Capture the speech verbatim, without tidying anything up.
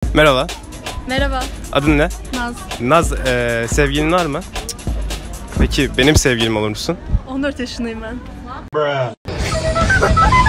Merhaba. Merhaba. Adın ne? Naz. Naz, e, sevgilin var mı? Peki benim sevgilim olur musun? on dört yaşındayım ben.